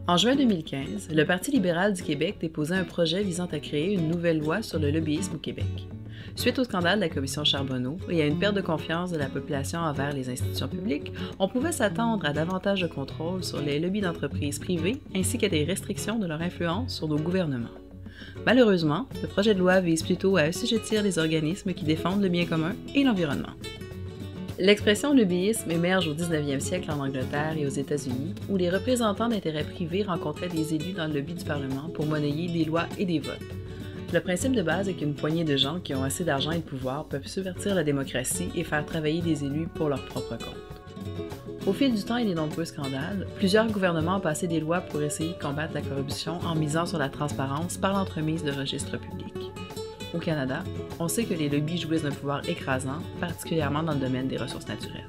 En juin 2015, le Parti libéral du Québec déposait un projet visant à créer une nouvelle loi sur le lobbyisme au Québec. Suite au scandale de la commission Charbonneau et à une perte de confiance de la population envers les institutions publiques, on pouvait s'attendre à davantage de contrôle sur les lobbies d'entreprises privées ainsi qu'à des restrictions de leur influence sur nos gouvernements. Malheureusement, le projet de loi vise plutôt à assujettir les organismes qui défendent le bien commun et l'environnement. L'expression lobbyisme émerge au 19e siècle en Angleterre et aux États-Unis, où les représentants d'intérêts privés rencontraient des élus dans le lobby du Parlement pour monnayer des lois et des votes. Le principe de base est qu'une poignée de gens qui ont assez d'argent et de pouvoir peuvent subvertir la démocratie et faire travailler des élus pour leur propre compte. Au fil du temps et des nombreux scandales, plusieurs gouvernements ont passé des lois pour essayer de combattre la corruption en misant sur la transparence par l'entremise de registres publics. Au Canada, on sait que les lobbies jouissent d'un pouvoir écrasant, particulièrement dans le domaine des ressources naturelles.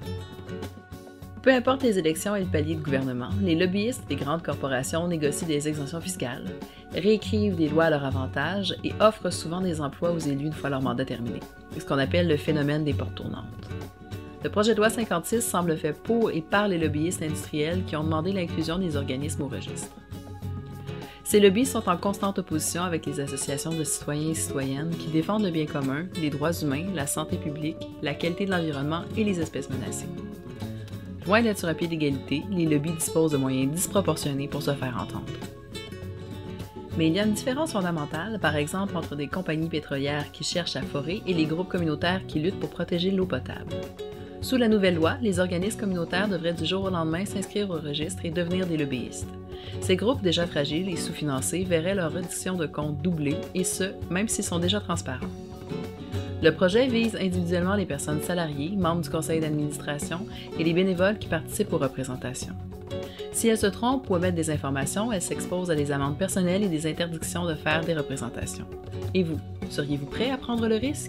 Peu importe les élections et le palier de gouvernement, les lobbyistes des grandes corporations négocient des exemptions fiscales, réécrivent des lois à leur avantage et offrent souvent des emplois aux élus une fois leur mandat terminé. C'est ce qu'on appelle le phénomène des portes tournantes. Le projet de loi 56 semble fait pour et par les lobbyistes industriels qui ont demandé l'inclusion des organismes au registre. Ces lobbies sont en constante opposition avec les associations de citoyens et citoyennes qui défendent le bien commun, les droits humains, la santé publique, la qualité de l'environnement et les espèces menacées. Loin d'être sur un pied d'égalité, les lobbies disposent de moyens disproportionnés pour se faire entendre. Mais il y a une différence fondamentale, par exemple, entre des compagnies pétrolières qui cherchent à forer et les groupes communautaires qui luttent pour protéger l'eau potable. Sous la nouvelle loi, les organismes communautaires devraient du jour au lendemain s'inscrire au registre et devenir des lobbyistes. Ces groupes déjà fragiles et sous-financés verraient leur reddition de comptes doubler, et ce, même s'ils sont déjà transparents. Le projet vise individuellement les personnes salariées, membres du conseil d'administration et les bénévoles qui participent aux représentations. Si elles se trompent ou omettent des informations, elles s'exposent à des amendes personnelles et des interdictions de faire des représentations. Et vous, seriez-vous prêt à prendre le risque?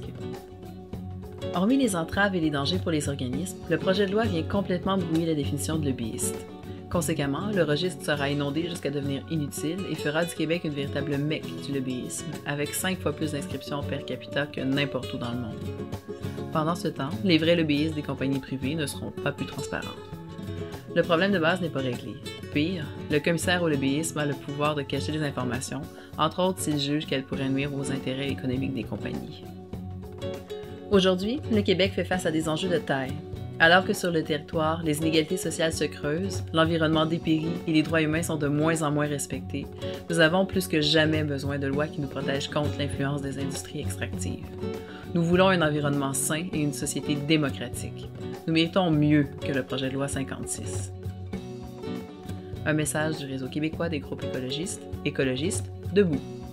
Hormis les entraves et les dangers pour les organismes, le projet de loi vient complètement brouiller la définition de lobbyiste. Conséquemment, le registre sera inondé jusqu'à devenir inutile et fera du Québec une véritable mecque du lobbyisme, avec 5 fois plus d'inscriptions per capita que n'importe où dans le monde. Pendant ce temps, les vrais lobbyistes des compagnies privées ne seront pas plus transparents. Le problème de base n'est pas réglé. Pire, le commissaire au lobbyisme a le pouvoir de cacher des informations, entre autres s'il juge qu'elles pourraient nuire aux intérêts économiques des compagnies. Aujourd'hui, le Québec fait face à des enjeux de taille. Alors que sur le territoire, les inégalités sociales se creusent, l'environnement dépérit et les droits humains sont de moins en moins respectés, nous avons plus que jamais besoin de lois qui nous protègent contre l'influence des industries extractives. Nous voulons un environnement sain et une société démocratique. Nous méritons mieux que le projet de loi 56. Un message du Réseau québécois des groupes écologistes, debout.